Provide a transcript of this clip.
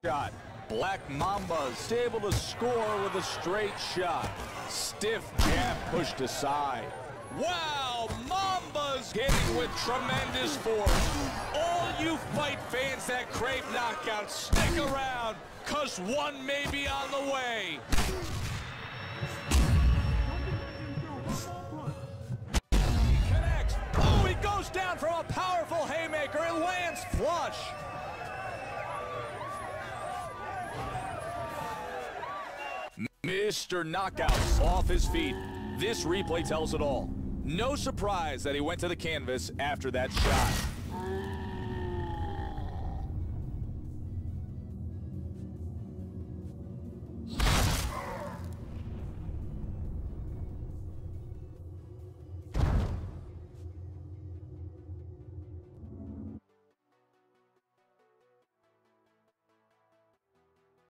shot. Black Mamba's able to score with a straight shot. Stiff jab pushed aside. Wow, Mamba's hitting with tremendous force. All you fight fans that crave knockouts, stick around, cause one may be on the way. He connects. Oh, he goes down from a powerful haymaker. It lands flush. Mr. Knockouts off his feet. This replay tells it all. No surprise that he went to the canvas after that shot.